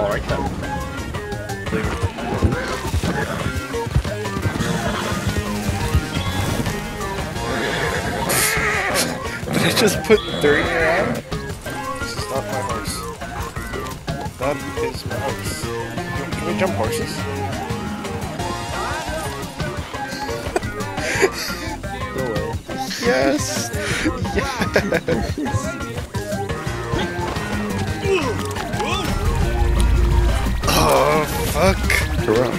Alright then. Did I just put 30 around? This is not my horse. That is my horse. Can we jump horses? No way. Yes! Yes! Oh, fuck! Correct.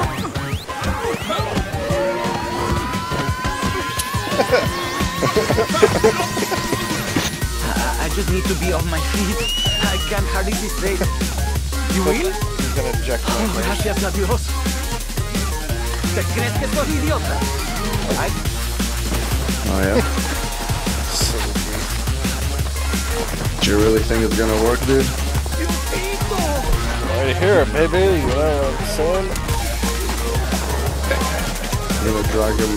I just need to be off my feet. I can't hardly be straight. You will? He's gonna inject my horse. Gracias a Dios. ¿Te crees que soy idiota? Ay, Oh yeah? Do you really think it's gonna work, dude? Right here, baby. You know what I'm saying? You're gonna drag him.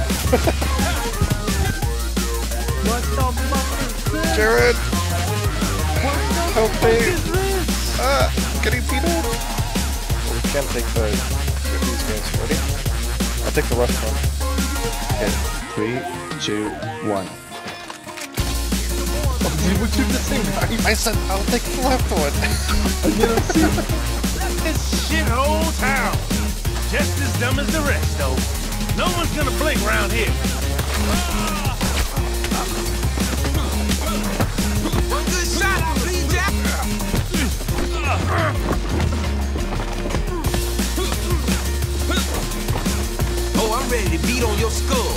what the fuck is this? Jared! What the Help fuck me. is this? Getting beat up! We can't take these guys. Ready? I'll take the left one. Okay. 3, 2, 1. We took the same guy. I said I'll take the left one. This shithole town. Just as dumb as the rest, though. No one's gonna blink around here. One good shot, please, Jack. Oh, I'm ready to beat on your skull.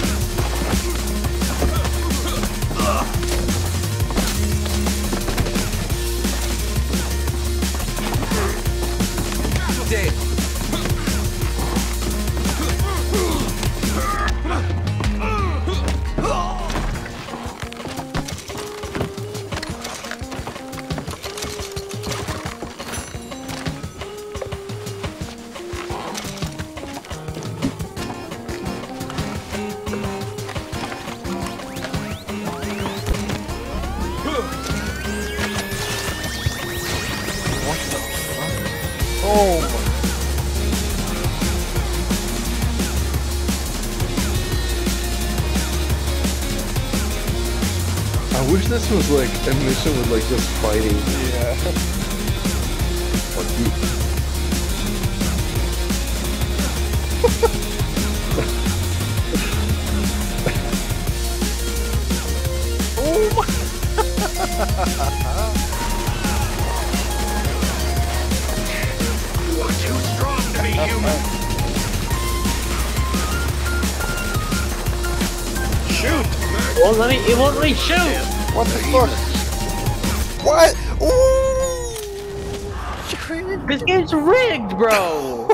Dead. Oh my. I wish this was like a mission with like just fighting. Yeah. Or you. Oh my. You're too strong to be human. Shoot! It won't let me shoot! What the fuck? What? Ooh! This game's rigged, bro!